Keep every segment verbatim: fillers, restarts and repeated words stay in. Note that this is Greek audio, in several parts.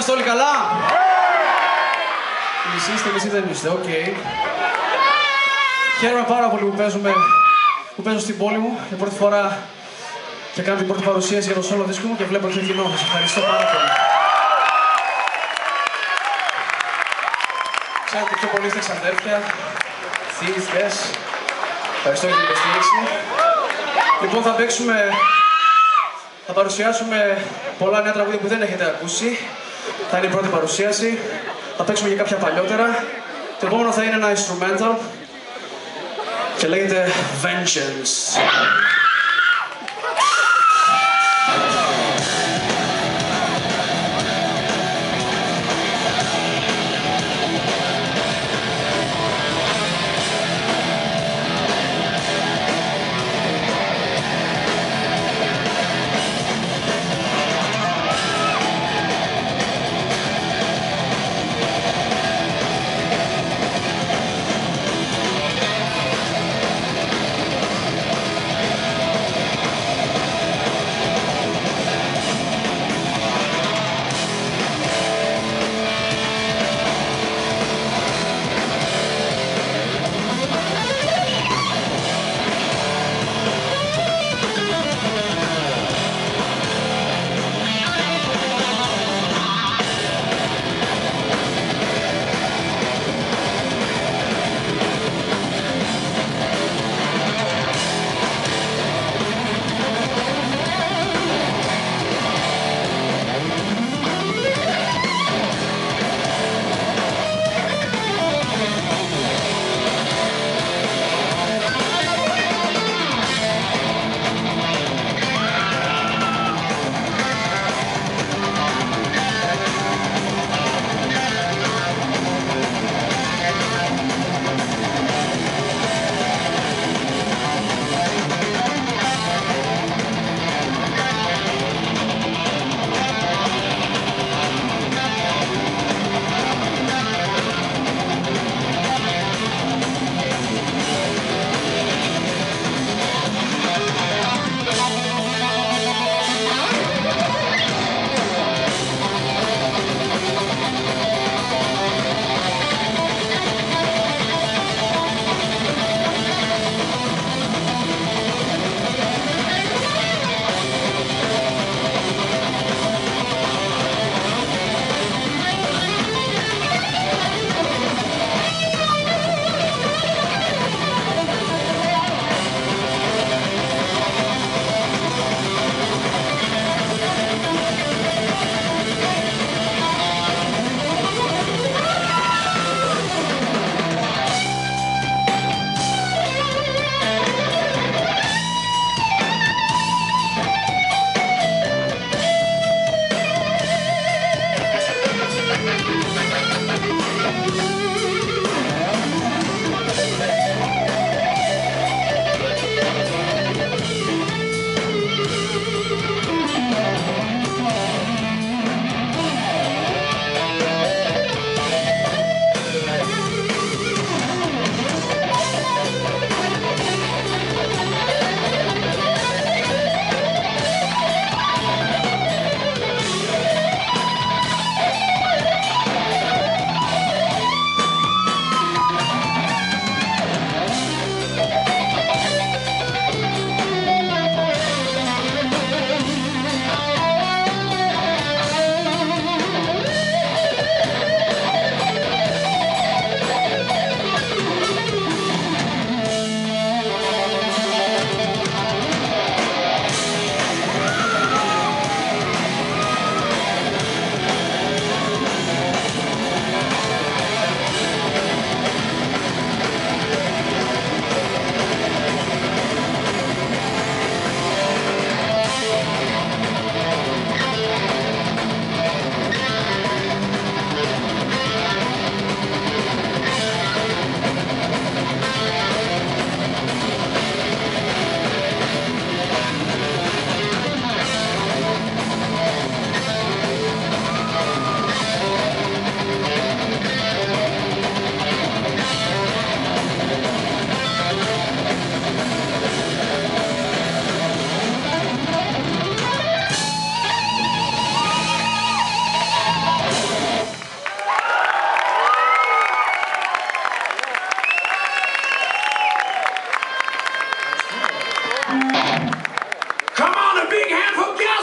Είμαστε όλοι καλά. Μισή είστε, μισή δεν είστε, οκ. Okay. Χαίρομαι πάρα πολύ που, παίζουμε, που παίζω στην πόλη μου για πρώτη φορά και κάνω την πρώτη παρουσίαση για το solo δίσκο μου και βλέπω και κοινό. Σας ευχαριστώ πάρα πολύ. Ξέρω ότι πιο πολύ είστε ξαδέρφια, θείς, θες. Ευχαριστώ για την υποστήριξη. Λοιπόν, θα παίξουμε, θα παρουσιάσουμε πολλά νέα τραγούδια που δεν έχετε ακούσει. Θα είναι η πρώτη παρουσίαση. Θα παίξουμε και κάποια παλιότερα. Το επόμενο θα είναι ένα instrumental και λέγεται Vengeance.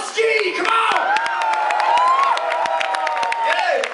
Ski, come on! Yeah.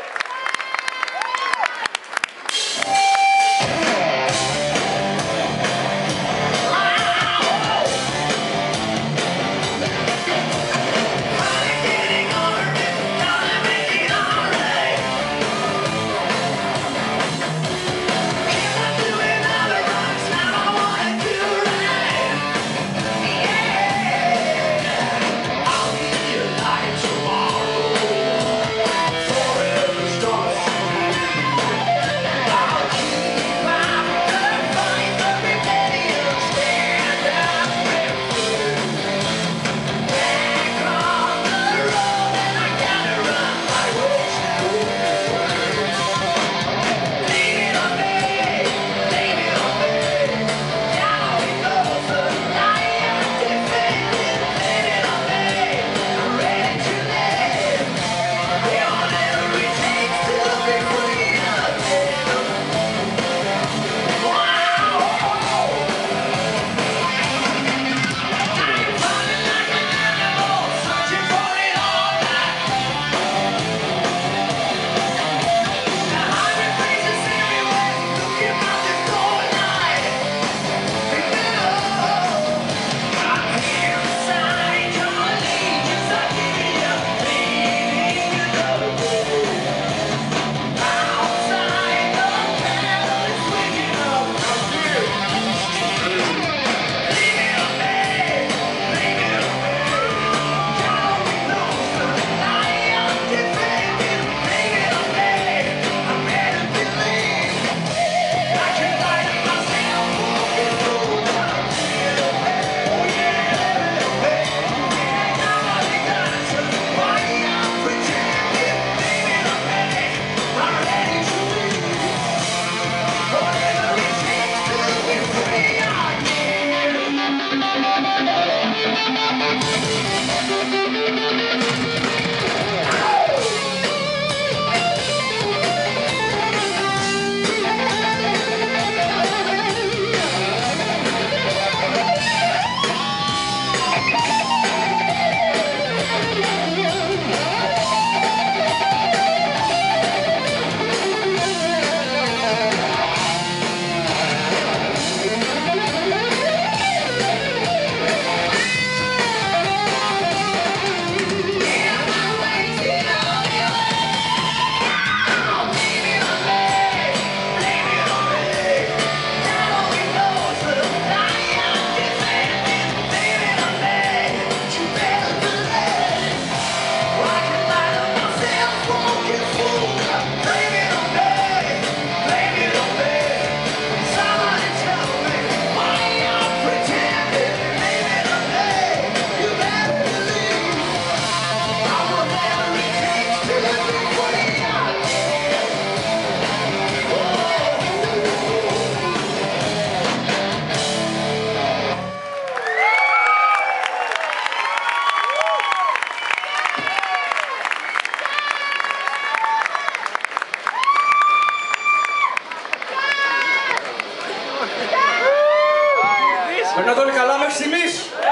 Περνάτε όλοι καλά μέχρι στιγμής.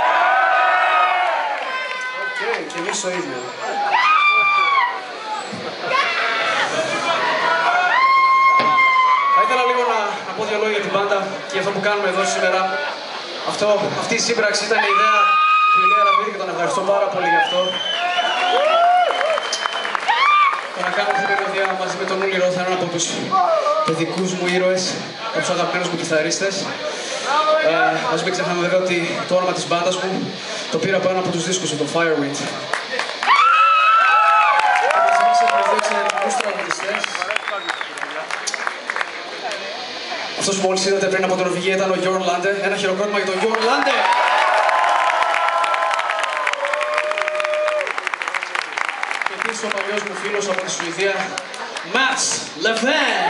Οκ, okay, και εμείς το ίδιο. Θα ήθελα λίγο να, να πω δύο λόγια για την μπάντα και για αυτό που κάνουμε εδώ σήμερα. Αυτό, αυτή η σύμπραξη ήταν η ιδέα του Ηλία Ραβίδη και τον ευχαριστώ πάρα πολύ γι' αυτό. Το να κάνω αυτή την μελωδία μαζί με τον Ούλη Ρο θα είναι ένα από τους παιδικούς μου ήρωες, από τους αγαπημένους μου κιθαρίστες. Ε, ας μην ξεχνάμε βέβαια ότι το όνομα της μπάντας μου το πήρα από ένα από τους δίσκους του, το Firewind. Και μαζί μας έχουμε δύο εξαιρετικούς τραγουδιστές. Αυτός που μόλις είδατε πριν από την Νορβηγία ήταν ο Jorn Lande. Ένα χειροκρότημα για τον Jorn Lande. Και επίσης ο παλιός μου φίλος από τη Σουηδία, Mats Levén.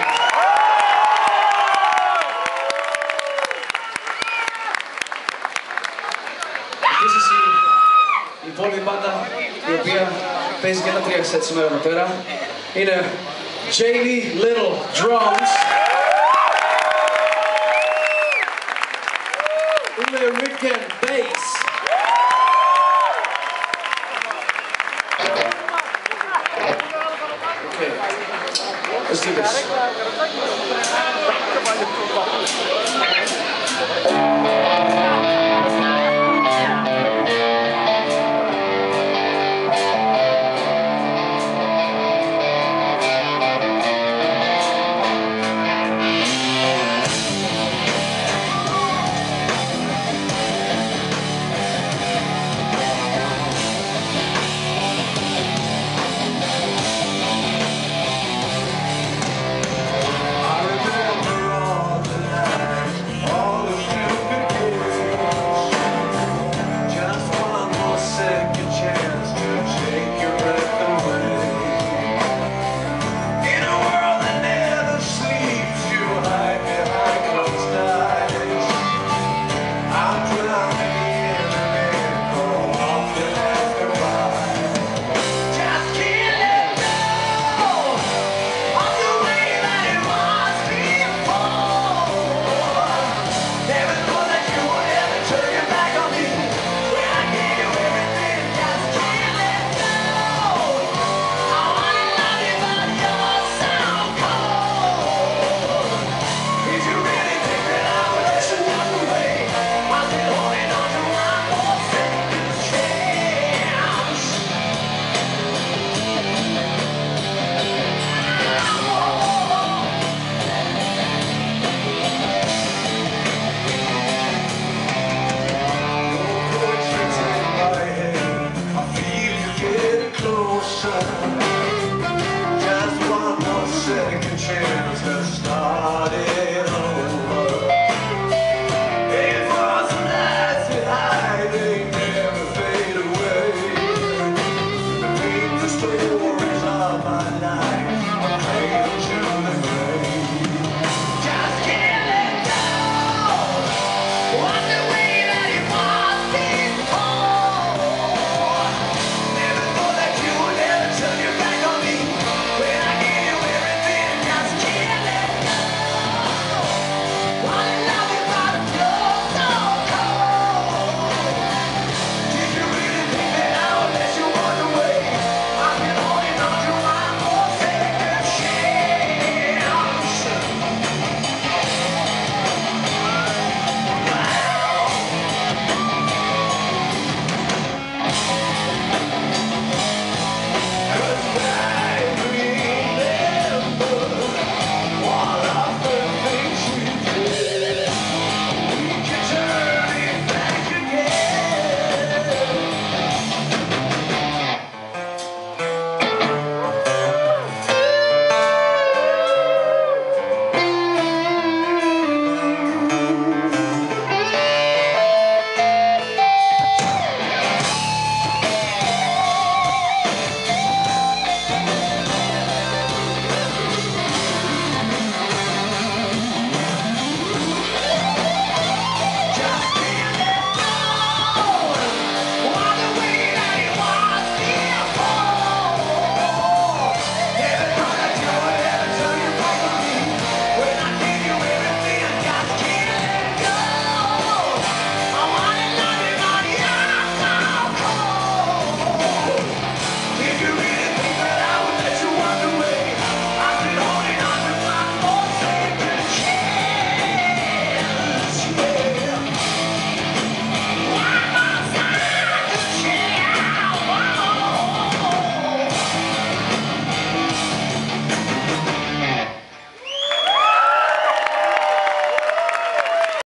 Επίσης η υπόλοιπη μπάντα, η οποία παίζει και ένα τρία σετ σήμερα εδώ πέρα, είναι Jamie Little Drums, Ulrika Bass, Let's do this.